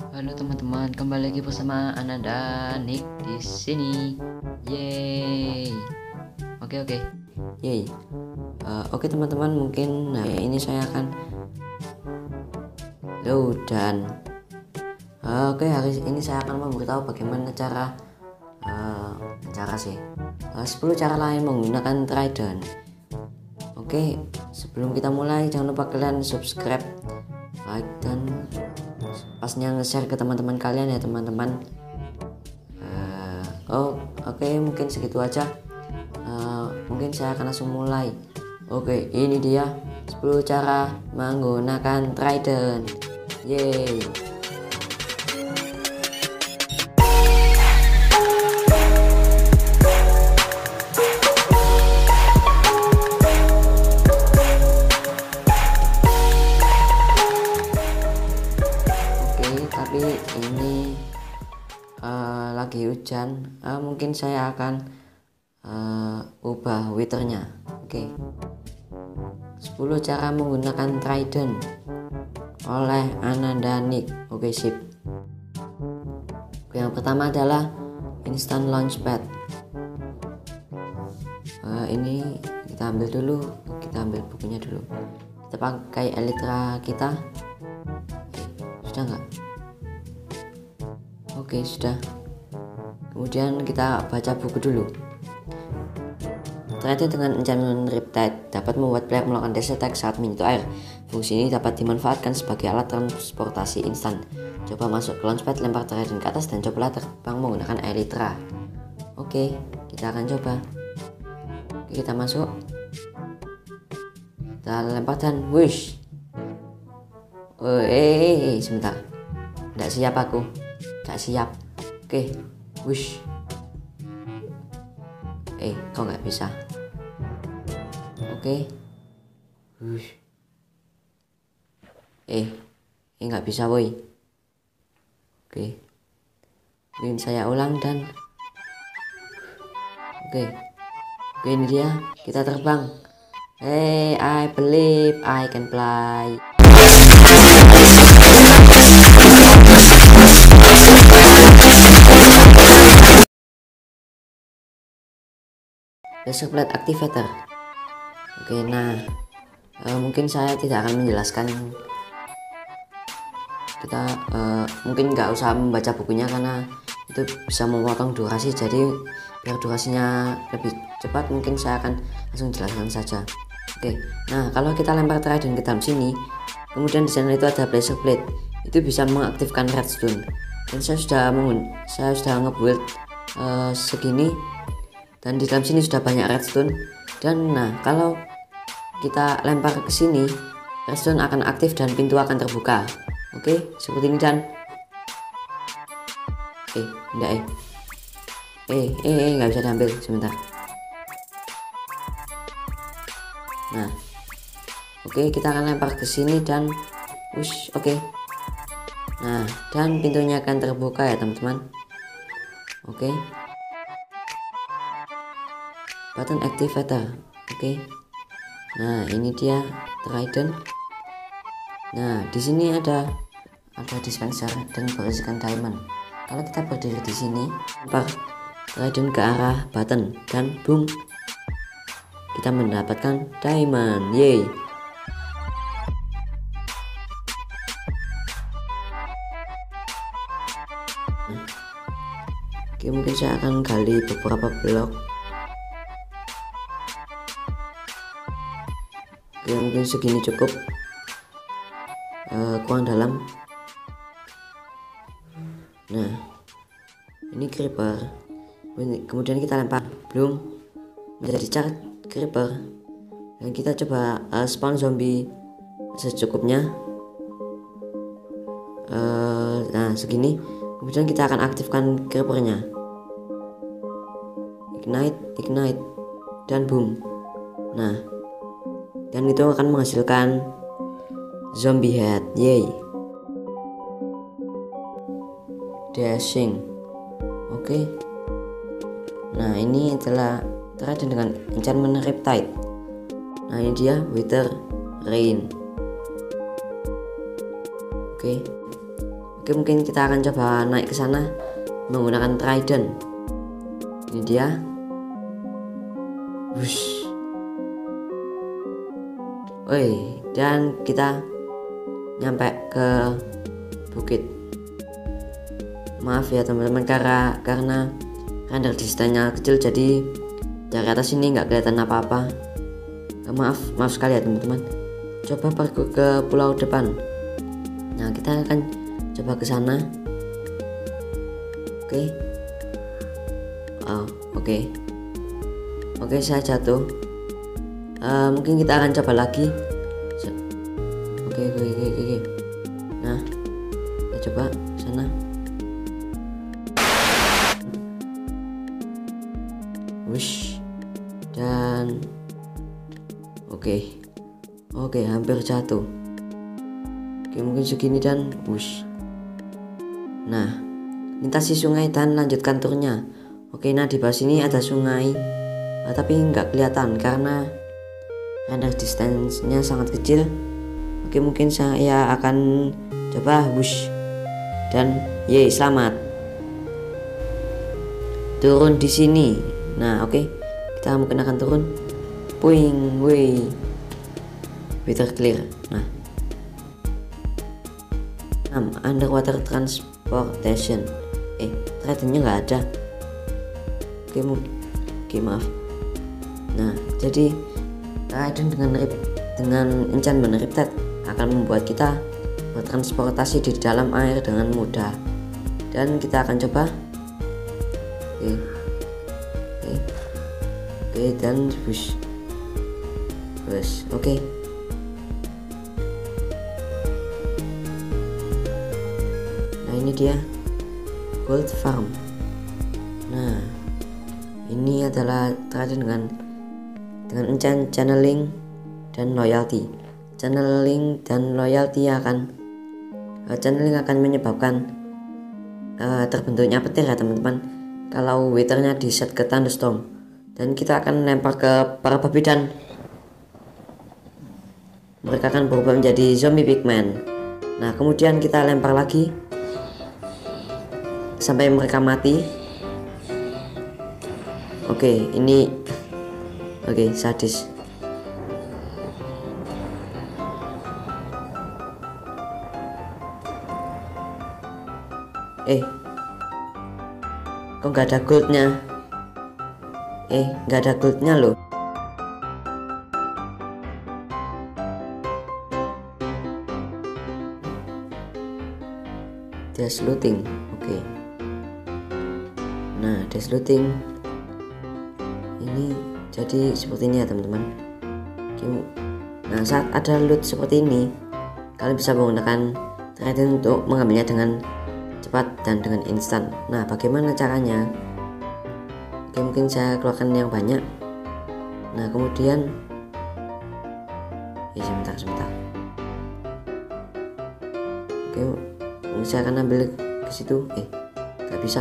Halo teman-teman, kembali lagi bersama Ana dan Nick di sini. Yeay. Oke. Yeay. Oke teman-teman, mungkin ini saya akan dan hari ini saya akan memberitahu bagaimana cara 10 cara lain menggunakan Trident. Oke, sebelum kita mulai jangan lupa kalian subscribe, like, dan pasnya nge-share ke teman-teman kalian ya teman-teman. Oke, mungkin segitu aja. Mungkin saya akan langsung mulai. Oke, ini dia 10 cara menggunakan Trident. Yeay. Oke, tapi ini lagi hujan. Mungkin saya akan ubah withernya. Oke. 10 cara menggunakan Trident oleh Ananda Nick. Oke, sip. Yang pertama adalah Instant Launchpad. Ini kita ambil dulu, kita ambil bukunya dulu. Kita pakai Elytra kita. Sudah nggak? Oke, sudah. Kemudian kita baca buku dulu. Trident dengan enchantment Riptide dapat membuat player melakukan dash attack saat menyentuh air. Fungsi ini dapat dimanfaatkan sebagai alat transportasi instan. Coba masuk ke launchpad, lempar Trident ke atas dan cobalah terbang menggunakan Elytra. Oke, kita akan coba. Oke, kita masuk. Kita lempar dan wish. Sebentar. Nggak siap aku. Nggak siap. Oke, wish. Kok nggak bisa? Oke. Wish. Nggak bisa woi. Oke. Mungkin saya ulang dan Oke, ini dia, kita terbang. I believe I can fly. Laser Blade Activator. Oke, nah mungkin saya tidak akan menjelaskan. Kita mungkin nggak usah membaca bukunya karena itu bisa memotong durasi, jadi biar durasinya lebih cepat mungkin saya akan langsung jelaskan saja. Oke, nah kalau kita lempar Trident ke dalam sini, kemudian di sana itu ada Laser Blade, itu bisa mengaktifkan redstone. Dan saya sudah ngebuild segini, dan di dalam sini sudah banyak redstone. Dan nah, kalau kita lempar ke sini, redstone akan aktif dan pintu akan terbuka. Oke, seperti ini. Dan nggak bisa diambil, sebentar. Nah, oke, kita akan lempar ke sini dan oke. Nah, dan pintunya akan terbuka ya teman-teman. Oke. Button Activator. Oke. Nah, ini dia Trident. Nah, di sini ada dispenser dan berisikan diamond. Kalau kita berdiri di sini, lempar Trident ke arah button dan boom, kita mendapatkan diamond. Yeay. Oke, mungkin saya akan gali beberapa blok. Oke, mungkin segini cukup. Kurang dalam. Nah, ini creeper. Kemudian kita lempar belum menjadi chart creeper, dan kita coba spawn zombie secukupnya. Nah, segini. Kemudian kita akan aktifkan creepernya. Ignite dan boom. Nah, dan itu akan menghasilkan zombie head. Yay. Dashing. Oke. Nah, ini adalah Trident dengan enchantment Riptide. Nah, ini dia Wither Rain. Oke, Oke, mungkin kita akan coba naik ke sana menggunakan trident. Ini dia. Wush. Woi, dan kita nyampe ke bukit. Maaf ya teman-teman, karena render distance-nya kecil, jadi dari atas ini nggak kelihatan apa-apa. Maaf sekali ya teman-teman. Coba pergi ke pulau depan. Nah, kita akan coba ke sana. Oke. Oke, saya jatuh. Mungkin kita akan coba lagi. Oke. Nah, kita coba sana. Wush. Dan oke, hampir jatuh. Oke, mungkin segini dan wush. Nah, lintasi sungai dan lanjutkan turnya. Oke, nah di bawah sini ada sungai, tapi nggak kelihatan karena render distance-nya sangat kecil. Oke, mungkin saya akan coba wush. Dan yeay, selamat. Turun di sini. Nah, oke. Kita mungkin akan turun. Puing, wih. Water clear. Nah. 6. Underwater transportation. Tridentnya nggak ada. Oke, maaf. Nah, jadi trident dengan enchantment Riptide akan membuat kita bertransportasi di dalam air dengan mudah. Dan kita akan coba. Oke, dan wush. Oke. Nah, ini dia Gold Farm. Nah, ini adalah trident dengan enchant channeling dan loyalty. Channeling akan menyebabkan terbentuknya petir ya teman-teman. Kalau withernya di set ke thunderstorm, dan kita akan lempar ke para babi dan mereka akan berubah menjadi zombie pigman. Nah, kemudian kita lempar lagi sampai mereka mati. Oke, sadis. Kok nggak ada goldnya? Nggak ada goldnya loh. Dash looting. Oke. Nah, dash looting ini jadi seperti ini ya teman-teman. Nah, saat ada loot seperti ini, kalian bisa menggunakan trident untuk mengambilnya dengan cepat dan dengan instan. Nah, bagaimana caranya? Oke, mungkin saya keluarkan yang banyak. Nah, kemudian sebentar. Oke, saya akan ambil ke situ. Gak bisa.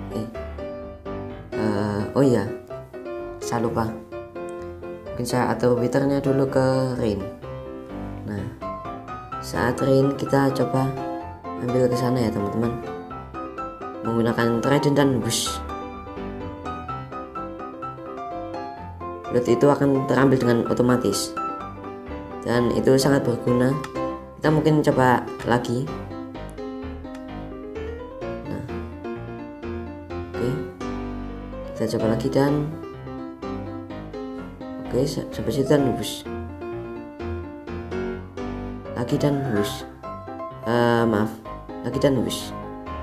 Oh iya, saya lupa. Mungkin saya atur withernya dulu ke rain. Nah, saat rain kita coba ambil ke sana ya teman-teman, menggunakan trident dan wush. Loot itu akan terambil dengan otomatis dan itu sangat berguna. Kita mungkin coba lagi. Nah, oke, kita coba lagi dan sampai situ dan wush. Lagi dan wush. Lagi dan wush.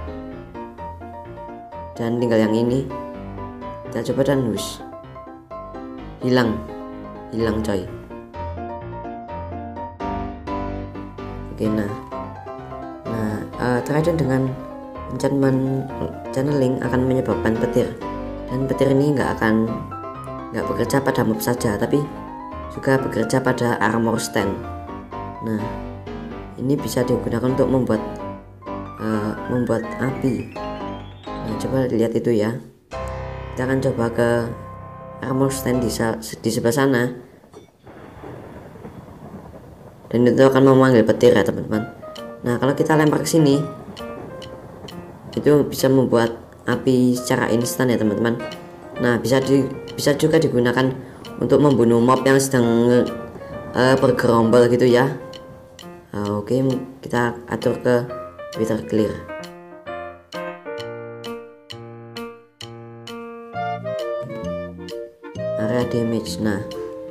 Dan tinggal yang ini. Kita coba dan wush. Hilang coy. Oke, nah trident dengan enchantment channeling akan menyebabkan petir, dan petir ini nggak bekerja pada mob saja, tapi juga bekerja pada armor stand. Nah, ini bisa digunakan untuk membuat api. Nah, coba lihat itu ya. Kita akan coba ke armor stand di sebelah sana, dan itu akan memanggil petir ya teman-teman. Nah, kalau kita lempar ke sini, itu bisa membuat api secara instan ya teman-teman. Nah bisa juga digunakan untuk membunuh mob yang sedang bergerombol gitu ya. Oke, kita atur ke Wither Clear. Area damage. Nah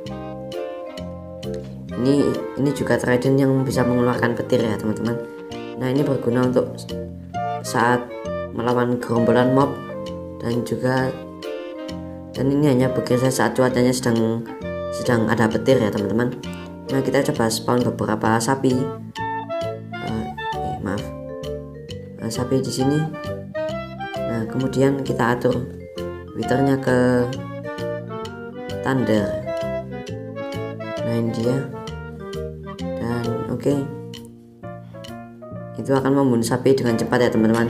ini juga trident yang bisa mengeluarkan petir ya teman-teman. Nah ini berguna untuk saat melawan gerombolan mob, dan ini hanya bekerja saat cuacanya sedang ada petir ya teman-teman. Nah kita coba spawn beberapa sapi, sapi di sini. Nah kemudian kita atur withernya ke thunder. Nah ini dia, dan oke, itu akan membunuh sapi dengan cepat ya teman-teman.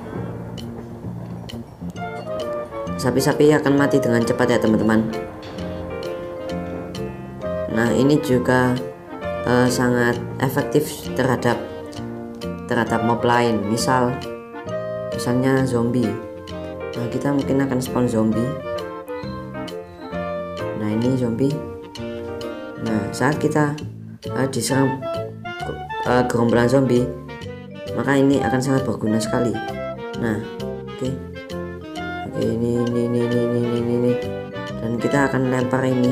Sapi-sapi akan mati dengan cepat ya teman-teman. Nah ini juga sangat efektif terhadap mob lain, misalnya zombie. Nah kita mungkin akan spawn zombie. Nah ini zombie. Nah saat kita diserang gerombolan zombie, maka ini akan sangat berguna sekali. Nah oke, ini dan kita akan lempar ini.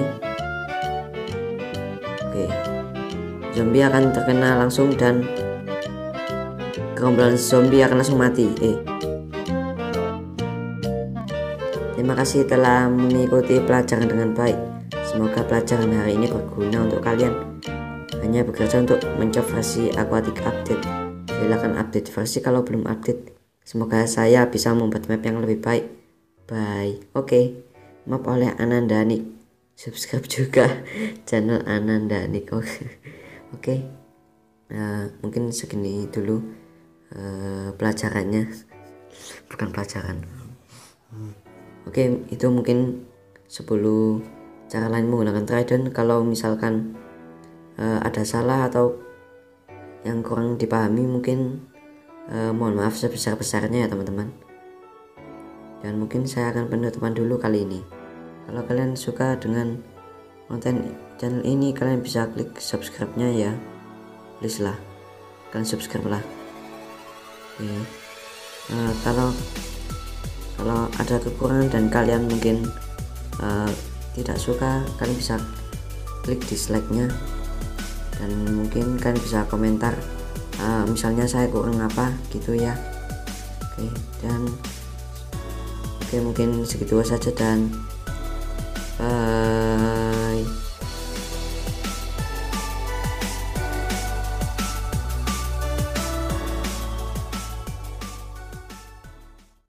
Oke, zombie akan terkena langsung dan gerombolan zombie akan langsung mati. Terima kasih telah mengikuti pelajaran dengan baik. Semoga pelajaran hari ini berguna untuk kalian. Hanya bekerja untuk mencoba versi aquatic update. Silakan update versi kalau belum update. Semoga saya bisa membuat map yang lebih baik. Bye. Oke, map oleh Anandanik. Subscribe juga channel Anandanik. Oke. Mungkin segini dulu pelajarannya, bukan pelajaran. Oke, itu mungkin 10 cara lain menggunakan trident. Kalau misalkan ada salah atau yang kurang dipahami, mungkin mohon maaf sebesar-besarnya ya teman-teman. Dan mungkin saya akan penutupan dulu kali ini. Kalau kalian suka dengan konten channel ini, kalian bisa klik subscribe-nya ya, please lah, kalian subscribe lah. Kalau ada kekurangan dan kalian mungkin tidak suka, kalian bisa klik dislike-nya, dan mungkin kalian bisa komentar misalnya saya kurang apa gitu ya. Oke, mungkin segitu saja, dan